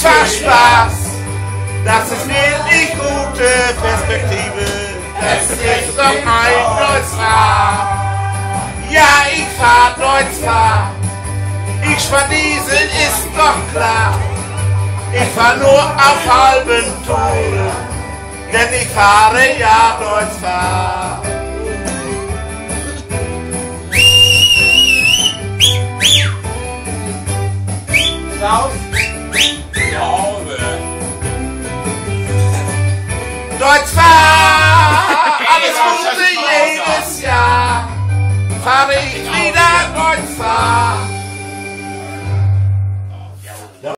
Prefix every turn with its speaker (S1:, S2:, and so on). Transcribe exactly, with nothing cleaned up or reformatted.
S1: Kreuzfahrt Spaß, das ist wirklich gute Perspektive. Es ist doch ein Kreuzfahrt. Ja, ich fahr Kreuzfahrt. Ich fahr Diesel, ist doch klar. Ich fahr nur auf halben Touren, denn ich fahre ja Kreuzfahrt.
S2: Raus.
S1: Kreuzfahrt, alles Gute jedes Jahr. Fahre ich wieder Kreuzfahrt.